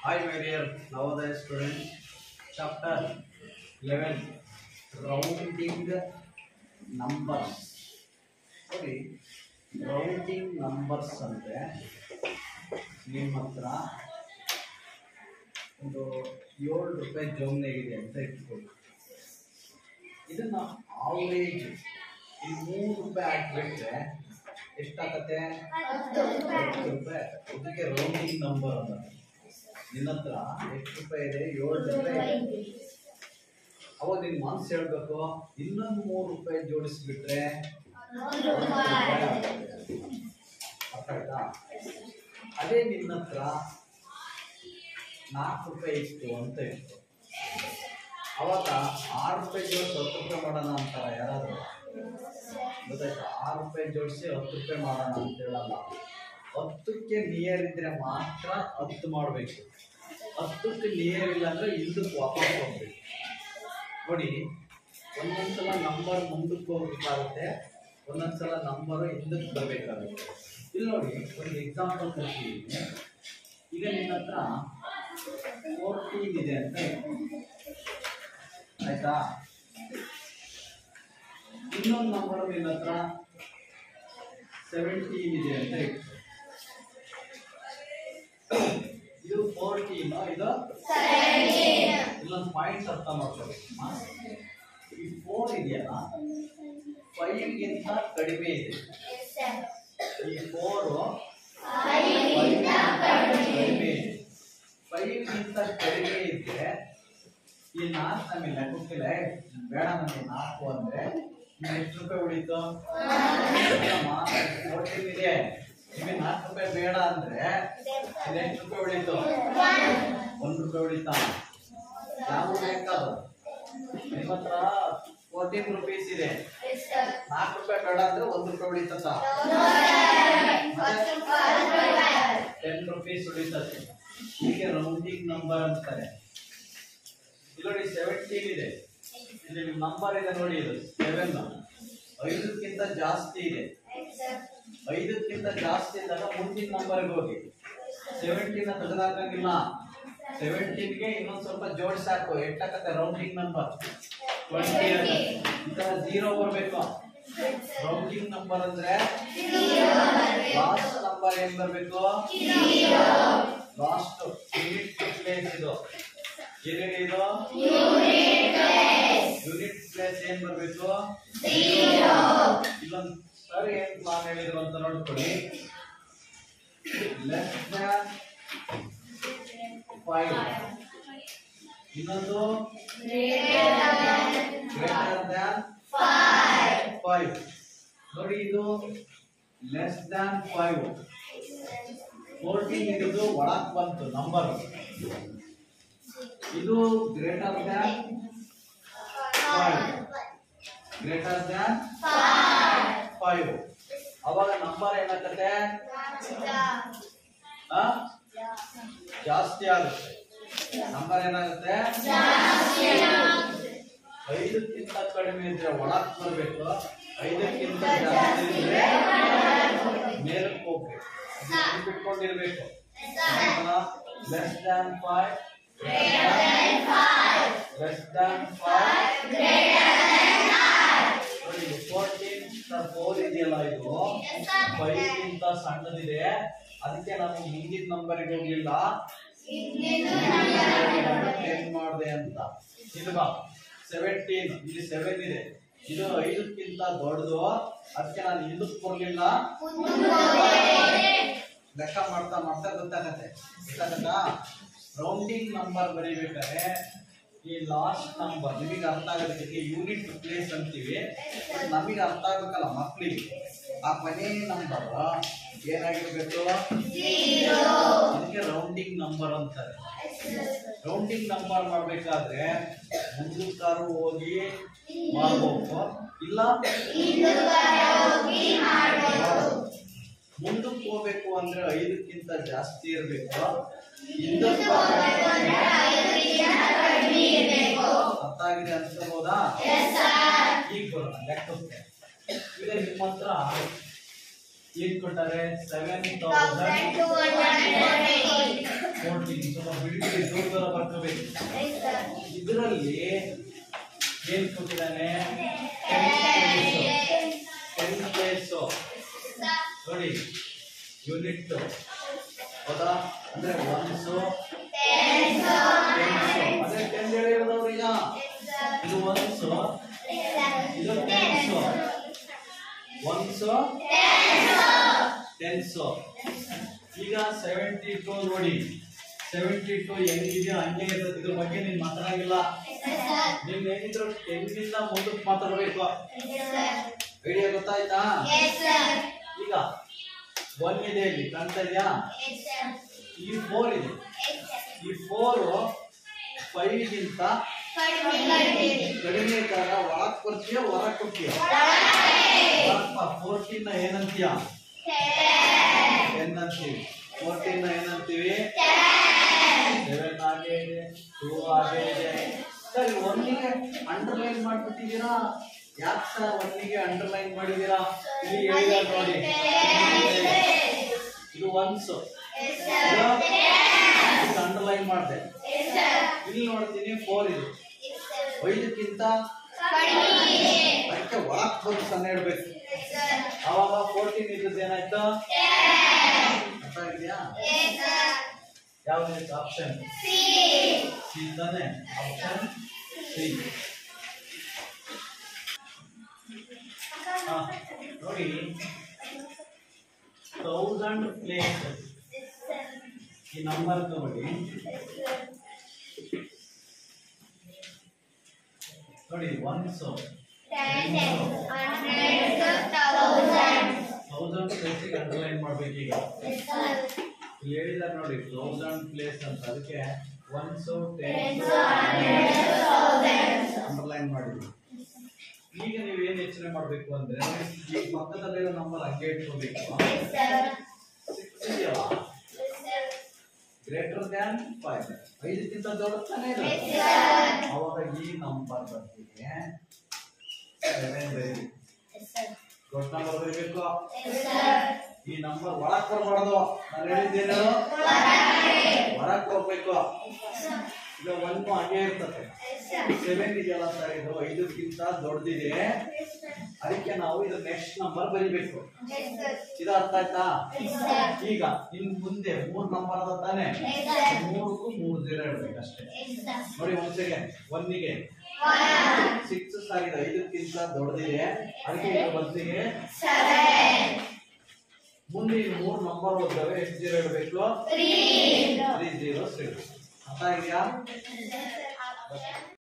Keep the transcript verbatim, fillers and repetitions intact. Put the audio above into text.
Hi, my dear Navodaya students. Chapter eleven, Rounding Numbers. Sorry, Rounding Numbers ಅಂದ್ರೆ ನಿಮ್ಮ ಹತ್ರ ಒಂದು ಏಳು ರೂಪಾಯಿ ಜೋಮ್ನೆಗಿದೆ ಅಂತ ಇಟ್ಕೊಳ್ಳಿ. ಇದನ್ನ ಆವರೇಜ್ ಈ ಮೂರು ರೂಪಾಯಿ ಹಾಕ್ಬಿಟ್ರೆ ಎಷ್ಟಾಗತ್ತೆ? ಹತ್ತು ರೂಪಾಯಿ. ಇದಕ್ಕೆ ರೌಂಡಿಂಗ್ ನಂಬರ್ ಅಂತ. ನಿನ್ನ ಹತ್ರ ಎಷ್ಟು ರೂಪಾಯಿ ಇದೆ? ಏಳು ರೂಪಾಯಿ. ಅವಾಗ ನಿನ್ ಮನ್ಸು ಹೇಳ್ಬೇಕು, ಇನ್ನೊಂದು ಮೂರು ರೂಪಾಯಿ ಜೋಡಿಸ್ಬಿಟ್ರೆ ಅರ್ಥ ಆಯ್ತಾ? ಅದೇ ನಿನ್ನ ಹತ್ರ ನಾಲ್ಕು ರೂಪಾಯಿ ಇತ್ತು ಅಂತ ಇತ್ತು, ಅವಾಗ ಆರು ರೂಪಾಯಿ ಜೋಡಿಸಿ ಹತ್ತು ರೂಪಾಯಿ ಮಾಡೋಣ ಅಂತಾರ ಯಾರಾದ್ರು? ಗೊತ್ತಾಯ್ತಾ? ಆರು ರೂಪಾಯಿ ಜೋಡಿಸಿ ಹತ್ತು ರೂಪಾಯಿ ಮಾಡೋಣ ಅಂತ ಹೇಳಲ್ಲ. ಹತ್ತಕ್ಕೆ ನಿಯರ್ ಇದ್ರೆ ಮಾತ್ರ ಹತ್ತು ಮಾಡಬೇಕು. ಹತ್ತಕ್ಕೆ ನಿಯರ್ ಇಲ್ಲ ಅಂದ್ರೆ ಹಿಂದಕ್ಕೆ ವಾಪಸ್ ಹೋಗ್ಬೇಕು. ನೋಡಿ, ಒಂದೊಂದ್ಸಲ ನಂಬರ್ ಮುಂದಕ್ಕೆ ಹೋಗ್ಬೇಕಾಗುತ್ತೆ, ಒಂದೊಂದ್ಸಲ ನಂಬರ್ ಹಿಂದಕ್ಕೆ ಬರಬೇಕಾಗುತ್ತೆ. ಇಲ್ಲಿ ನೋಡಿ, ಒಂದು ಎಕ್ಸಾಂಪಲ್ ಕೊಡ್ತೀವಿ. ಈಗ ನಿನ್ನ ಹತ್ರ ಫೋರ್ಟೀನ್ ಇದೆ ಅಂತ ಆಯ್ತಾ? ಇನ್ನೊಂದು ನಂಬರ್ ನಿನ್ನ ಹತ್ರ ಸೆವೆಂಟೀನ್ ಇದೆ ಅಂತ ಇತ್ತು. ಇದು ಫೋರ್ಟೀನ್, ಇದು ಇಲ್ಲೊಂದು ಪಾಯಿಂಟ್ಸ್ ಅರ್ಥ ಮಾಡ್ಕೊಳ್ಳಿ. ಈ ಫೋರ್ ಇದೆಯಲ್ಲ, ಫೈವ್ ಗಿಂತ ಕಡಿಮೆ ಇದೆ. ಈ ಫೋರ್ ಕಡಿಮೆ ಇದೆ. ಫೈವ್ ಗಿಂತ ಕಡಿಮೆ ಇದ್ರೆ ಈ ನಾಲ್ಕು ನಮಗೆ ಲೆಕ್ಕಕ್ಕಿಲ್ಲ, ಬೇಡ ನಮಗೆ ನಾಲ್ಕು ಅಂದ್ರೆ ಎಷ್ಟು ರೂಪಾಯಿ ಉಳಿತು? ಫೋರ್ಟೀನ್ ಇದೆ, ನಿಮಗೆ ನಾಲ್ಕು ರೂಪಾಯಿ ಬೇಡ ಅಂದ್ರೆ ಎಷ್ಟು ರೂಪಾಯಿ ಉಳಿತು? ಒಂದು ರೂಪಾಯಿ ಉಳಿತಾ? ಯಾವ ಲೆಕ್ಕ ಅದು? ನಿಮ್ಮ ಹತ್ರ ಫೋರ್ಟೀನ್ ರುಪೀಸ್ ಇದೆ, ನಾಲ್ಕು ರೂಪಾಯಿ ಬೇಡ ಅಂದ್ರೆ ಒಂದು ರೂಪಾಯಿ ಉಳಿತದ? ಟೆನ್ ರುಪೀಸ್ ಉಳಿತದೆ. ಹೀಗೆ ರೌಂಡಿಂಗ್ ನಂಬರ್ ಅಂತಾರೆ. ಇಲ್ಲಿ ನೋಡಿ, ಸೆವೆಂಟೀನ್ ಇದೆ, ಇಲ್ಲಿ ನಂಬರ್ ಇದೆ ನೋಡಿ, ಇದು ಸೆವೆನ್. ಐದಕ್ಕಿಂತ ಜಾಸ್ತಿ ಇದೆ. ಐದಕ್ಕಿಂತ ಜಾಸ್ತಿ ಇದ್ದಾಗ ಮುಂದಿನ ನಂಬರ್ಗೆ ಹೋಗಿ. ಸೆವೆಂಟೀನ್ ತೆಗೆದಾಕಂಗಿಲ್ಲ. ಸೆವೆಂಟೀನ್ಗೆ ಇನ್ನೊಂದು ಸ್ವಲ್ಪ ಜೋಡಿಸಿ ಹಾಕು. ಎಷ್ಟಾಗತ್ತೆ ರೌಂಡಿಂಗ್ ನಂಬರ್? ಟ್ವೆಂಟಿ. ಈ ಜೀರೋ ಬರಬೇಕು. ರೌಂಡಿಂಗ್ ನಂಬರ್ ಅಂದ್ರೆ ಲಾಸ್ಟ್ ನಂಬರ್ ಏನ್ ಬರಬೇಕು? Last unit place. ಇದು ಏನೇನು? ಇದು ಯೂನಿಟ್ ಪ್ಲೇಸ್ ಏನ್ ಬರಬೇಕು? ಇಲ್ಲೊಂದು ಸರಿ ಏನ್ ಪ್ಲಾನ್ ಹೇಳಿದ್ರು ಅಂತ ನೋಡ್ಕೊಳ್ಳಿ. ಲೆಸ್ ದ್ಯಾನ್ ಫೈವ್, ಇನ್ನೊಂದು ಗ್ರೇಟರ್ ದ್ಯಾನ್ ಫೈವ್. ನೋಡಿ, ಇದು ಲೆಸ್ ದ್ಯಾನ್ ಫೈವ್. ಫೋರ್ಟೀನ್ ಇದು ಒಳಕ್ ಬಂತು ನಂಬರ್. ಇದು greater than five, greater than five. ಅವಾಗ ನಂಬರ್ ಏನಾಗುತ್ತೆ? ಜಾಸ್ತಿ ಆಗುತ್ತೆ. ನಂಬರ್ ಏನಾಗುತ್ತೆ? ಐದಕ್ಕಿಂತ ಕಡಿಮೆ ಇದ್ರೆ ಒಳಕ್ ಬರ್ಬೇಕು, ಐದಕ್ಕಿಂತ ಜಾಸ್ತಿ ಇದ್ರೆ ಮೇಲಕ್ಕೆ ಹೋಗ್ಬೇಕು. ಬಿಟ್ಕೊಂಡಿರ್ಬೇಕು. Less than five, less than five. ನೋಡಿ, ಫೋರ್ಟೀನ್ ಫೋರ್ ಇದೆಯಲ್ಲ, ಇದು ಫೈವ್ ಗಿಂತ ಸಣ್ಣದಿದೆ. ಅದಕ್ಕೆ ನಾನು ಹಿಂದಿನ ನಂಬರ್ಗೆ ಹೋಗ್ಲಿಲ್ಲ, ಏನ್ ಮಾಡಿದೆ ಅಂತ. ಇದು ಸೆವೆಂಟೀನ್, ಇಲ್ಲಿ ಸೆವೆನ್ ಇದೆ, ಇದು ಐದಕ್ಕಿಂತ ದೊಡ್ಡದು. ಅದಕ್ಕೆ ನಾನು ಹಿಂದಕ್ಕೆ ಕೊಡ್ಲಿಲ್ಲ, ಲೆಕ್ಕ ಮಾಡ್ತಾ ಮಾಡ್ತಾ ಗೊತ್ತಾಗತ್ತೆ. ಗೊತ್ತಾಗತ್ತಾ? ರೌಂಡಿಂಗ್ ನಂಬರ್ ಬರೀಬೇಕಾದ್ರೆ ಈ ಲಾಸ್ಟ್ ನಂಬರ್ ನಿಮಗೆ ಅರ್ಥ ಆಗೋದಕ್ಕೆ ಯೂನಿಟ್ ಪ್ಲೇಸ್ ಅಂತೀವಿ. ನಮಗೆ ಅರ್ಥ ಆಗ್ಬೇಕಲ್ಲ ಮಕ್ಕಳಿಗೆ. ಆ ಕೊನೆ ನಂಬರ್ ಏನಾಗಿರ್ಬೇಕು? ಇದಕ್ಕೆ ರೌಂಡಿಂಗ್ ನಂಬರ್ ಅಂತಾರೆ. ರೌಂಡಿಂಗ್ ನಂಬರ್ ಮಾಡ್ಬೇಕಾದ್ರೆ ಮುಂದಕ್ಕಾರು ಹೋಗಿ ಮಾಡಬೇಕು, ಇಲ್ಲ ಮುಂದಕ್ಕೆ ಹೋಗ್ಬೇಕು ಅಂದ್ರೆ ಐದಕ್ಕಿಂತ ಜಾಸ್ತಿ ಇರ್ಬೇಕು. ಅರ್ಥ ಆಗಿದೆ ಅನ್ಕೋಬಹುದಾ? ಈಗ ಬರೋಣ ಲೆಕ್ಕಕ್ಕೆ. ಈಗ ನಿಮ್ಮ ಹತ್ರ ಏನ್ ಕೊಟ್ಟಾರೆ ಸೆವೆನ್ ತೌಸಂಡ್ ಫೋರ್ಟೀನ್. ಸ್ವಲ್ಪ ಬಿಡಿ ದೂರ ದೂರ ಬರ್ಕೋಬೇಕು. ಇದರಲ್ಲಿ ಏನ್ ಕೊಟ್ಟಿದ್ದಾನೆ ಟೆನ್ ಪ್ಲೇಸ್ ನೋಡಿ ಯೂನಿಟ್ ಹೌದಾ ಅಂದ್ರೆ ಒನ್ಸು ಅದೇ ಟೆನ್ ಹೇಳಿರೋದವ್ರು ಈಗ ಇದು ಒನ್ಸು ಇದು ಟೆನ್ಸು ಒನ್ಸು ಟೆನ್ಸು. ಈಗ ಸೆವೆಂಟಿ ಟು ನೋಡಿ ಸೆವೆಂಟಿ ಟು ಹೆಂಗಿದೆಯೋ ಹಂಗೆ ಇರ್ತದೆ. ಇದ್ರ ಬಗ್ಗೆ ನೀನ್ ಮಾತಾಡಂಗಿಲ್ಲ. ನೀನ್ ಏನಿದ್ರು ಟೆನ್ನಿಂದ ಮುಂದಕ್ಕೆ ಮಾತಾಡ್ಬೇಕು. ಐಡಿಯಾ ಗೊತ್ತಾಯ್ತಾ? ಈಗ ಒನ್ ಇದೆ ಇಲ್ಲಿ ಕಾಣ್ತಾ ಇದೆಯಾ? ಈ ಫೋರ್ ಇದೆ. ಈ ಫೋರ್ ಫೈವ್ ಗಿಂತ ಕಡಿಮೆ ಇದ್ದಾಗ ಒಳಕ್ ಬರ್ತೀಯ ಹೊರಕ್ ಹೋಗ್ತೀಯ? ಫೋರ್ಟೀನ್ ಏನಂತೀಯ? ಟೆನ್ ಅಂತೀವಿ. ಫೋರ್ಟೀನ್ ಏನಂತೀವಿ? ಸೆವೆನ್ ಹಾಗೆ ಇದೆ, ಟೂ ಹಾಗೆ ಇದೆ. ಸರ್ ಒನ್ನಿಗೆ ಅಂಡರ್ಲೈನ್ ಮಾಡ್ಬಿಟ್ಟಿದ್ದೀರಾ? ಯಾಕೆ ಸರ್ ಒನ್ನಿಗೆ ಅಂಡರ್ಲೈನ್ ಮಾಡಿದೀರಾ? ಇಲ್ಲಿ ಹೇಳಿದ ನೋಡಿ ಇದು ಒನ್ಸ್ ಅಂಡರ್ಲೈನ್ ಮಾಡಿದೆ. ಇಲ್ಲಿ ನೋಡ್ತೀನಿ ಫೋರ್ ಇದೆ, ಐದಕ್ಕಿಂತ ಅದಕ್ಕೆ ಒಳಕ್ ಬಂದು ಸಣ್ಣ ಇಡ್ಬೇಕು. ಅವಾಗ ಫೋರ್ಟೀನ್ ಇದ್ದದ್ದು ಏನಾಯ್ತು? ಅರ್ಥ ಆಗಿದೆಯಾ? ಯಾವ್ದು ಆಪ್ಷನ್ ಸಿ ತಾನೆ? Option C. ನೋಡಿ ಥೌಸಂಡ್ ಪ್ಲೇಸ್ ಈ ನಂಬರ್ ತಗೊಳ್ಳಿ. ನೋಡಿ ಒನ್ಸ್ ಥೌಸಂಡ್ ಪ್ಲೇಸಿಗೆ ಅಂಡರ್ಲೈನ್ ಮಾಡ್ಬೇಕು. ಈಗ ಇಲ್ಲಿ ಹೇಳಿದಾರೆ ನೋಡಿ ಥೌಸಂಡ್ ಪ್ಲೇಸ್ ಅಂತ, ಅದಕ್ಕೆ ಒನ್ಸ್ ಟೆನ್ಸ್ ಅಂಡರ್ಲೈನ್ ಮಾಡಿದ್ವಿ. ಈಗ ನೀವು ಏನ್ ಯೋಚನೆ ಮಾಡ್ಬೇಕು ಅಂದ್ರೆ ಈ ಪಕ್ಕದಲ್ಲಿರೋ ನಂಬರ್ ಹಂಗೆ ಇಟ್ಕೋಬೇಕು. ಸಿಕ್ಸ್ ಇದೆಯಲ್ಲ ಗ್ರೇಟರ್ ದ್ಯಾನ್ ಫೈವ್, ಐದಕ್ಕಿಂತ ದೊಡ್ಡತಾನೆ ಇದೆ. ಅವಾಗ ಈ ನಂಬರ್ ಬರ್ತಿದೆ ಸೆವೆನ್ ಬರೀ ದೊಡ್ಡ ನಂಬರ್ ಬರೀಬೇಕು. ಈ ನಂಬರ್ ಒಳಕ್ ಬರಬಾರ್ದು. ನಾನು ಹೇಳಿದ್ದೇನು ಹೊರಕ್ ಹೋಗ್ಬೇಕು. ಈಗ ಒಂದು ಹಾಗೆ ಇರ್ತದೆ. ಸೆವೆನ್ ಇದೆಯಲ್ಲ ಸರ್ ಇದು ಐದಕ್ಕಿಂತ ದೊಡ್ಡದಿದೆ, ಅದಕ್ಕೆ ನಾವು ಇದು ನೆಕ್ಸ್ಟ್ ನಂಬರ್ ಬರಿಬೇಕು. ಇದು ಅರ್ಥ ಆಯ್ತಾ? ಈಗ ಇನ್ ಮುಂದೆ ಮೂರ್ ನಂಬರ್ ಅದ ತಾನೆ, ಮೂರಕ್ಕೂ ಮೂರ್ ಜೀರೋ ಇಡ್ಬೇಕು ಅಷ್ಟೇ. ನೋಡಿ ಒಂದ್ ಸೆಕೆಂಡ್. ಒನ್ನಿಗೆ ಸಿಕ್ಸ್ ಸರ್ ಇದು ಐದಕ್ಕಿಂತ ದೊಡ್ಡದಿದೆ, ಅದಕ್ಕೆ ಇದು ಬದಲಿಗೆ ಮುಂದೆ ಮೂರ್ ನಂಬರ್ ಹೋಗ್ತವೆ. ಎಷ್ಟು ಜೀರೋ ಇಡಬೇಕು? Three zero six. ಅರ್ಥ ಆಗಿದೆಯಾ?